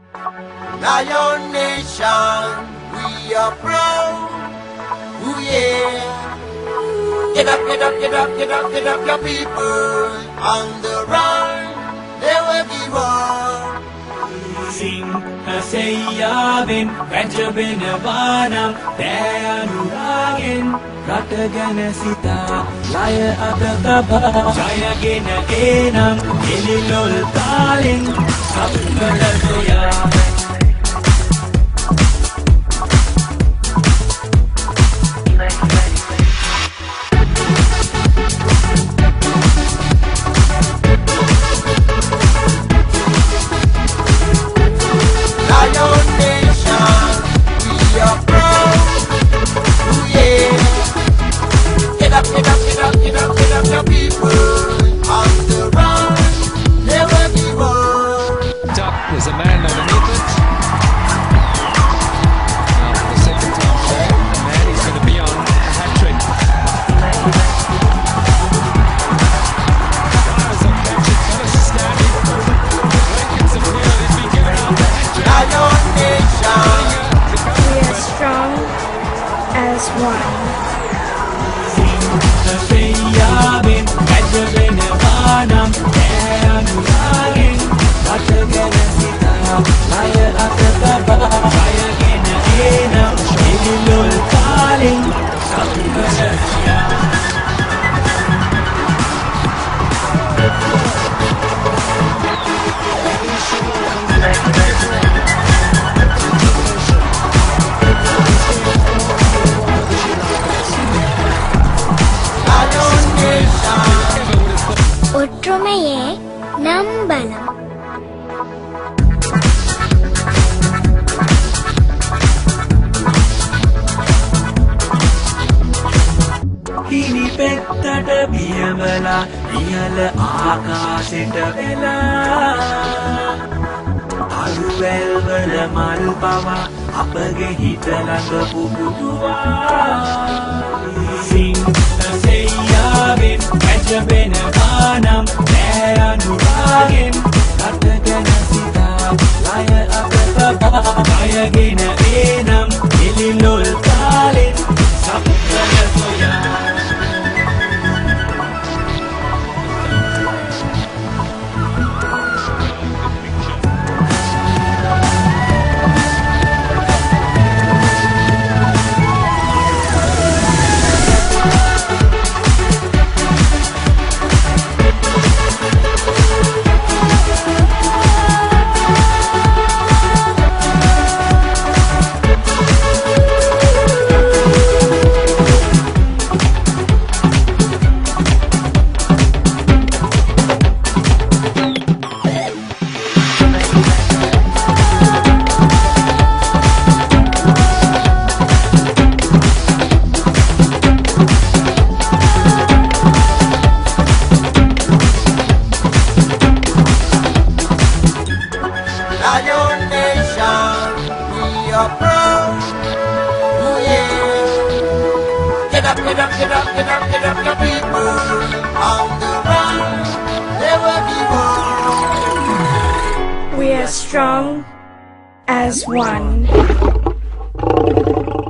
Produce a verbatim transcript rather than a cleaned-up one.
Lion Nation, we are proud. Ooh yeah. Get up, get up, get up, get up, get up, your people on the run. Never give up. Sing Haseyaven, Benjamin Vanam, Dayanuragen, Ratagana Sita, Laya Atataba, Jayagena Enam, Elilol Talin, Sapalasoya. There's a man underneath it. Now for the second time today, the man is going to be on a hat-trick. Stars of Patrick Ellis is standing. Blankets of Neil has been given out the hat-trick. We are strong as one. ஒற்றுமையே நம்பலம். Hini pettata biyamala, iyala aakaseta vela. Aluwel wala mal pawa, apage hitalanga puputuwa. Sing Haseyaven, Benjamin Vanam, Dayanuragen, Ratagana Sita, Laya Atataba, Jayagena Enam, Elilol Talin, Sapalasoya. Lion Nation, we are proud. Ooh yeah. Get up, get up, get up, get up, get up, your people on the run. Never give up. We are strong as one.